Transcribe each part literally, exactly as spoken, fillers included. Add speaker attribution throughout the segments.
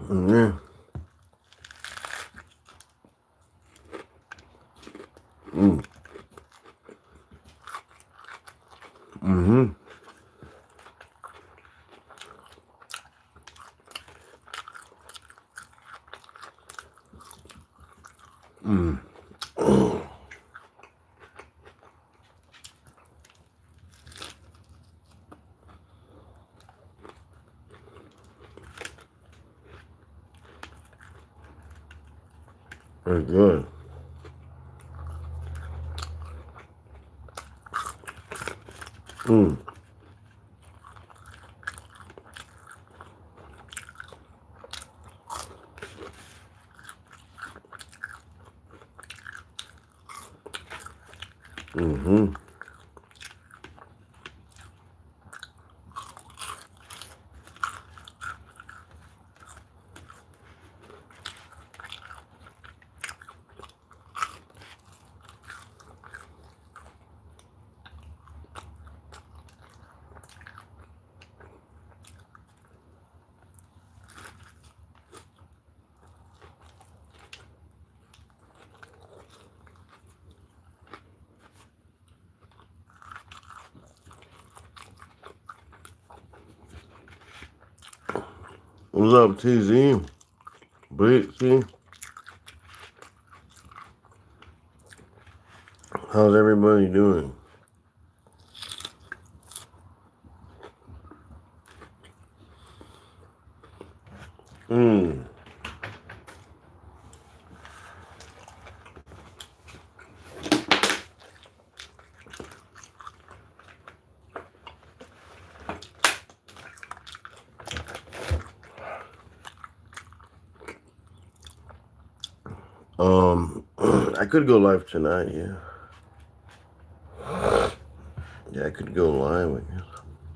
Speaker 1: Mm-hmm. Mm. Mm-hmm. Mm. Very good. Mm. Mm-hmm. What's up, T Z? Brixie? How's everybody doing? Hmm. Um, I could go live tonight, yeah. Yeah, I could go live, I guess.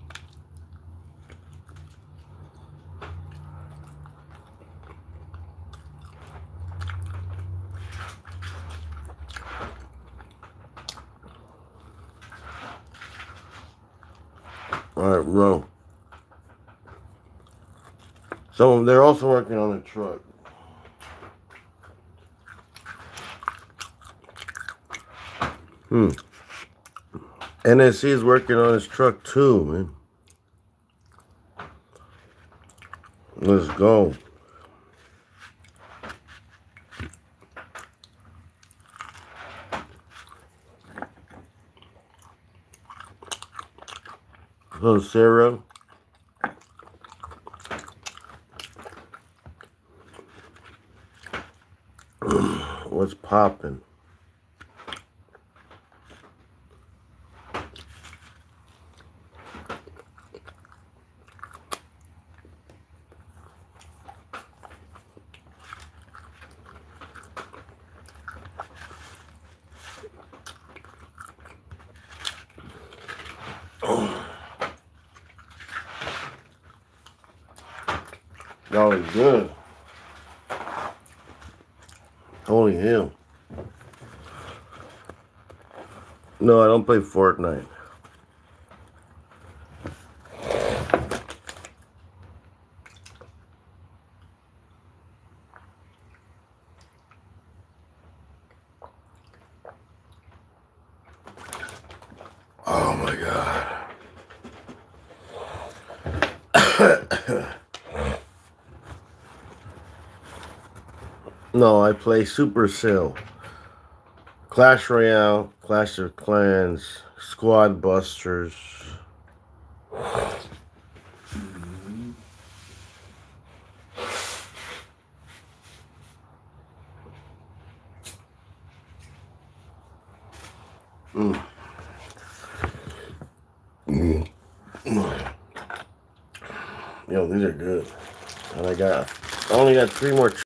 Speaker 1: Alright, bro. So they're also working on a truck. Hmm. N S C is working on his truck too, man. Let's go. Hello, Sarah. What's poppin'? That was good. Holy hell. No, I don't play Fortnite. Oh my god. No, I play Supercell, Clash Royale, Clash of Clans, Squad Busters. Mm. Mm. Yo, these are good. And I got, I only got three more.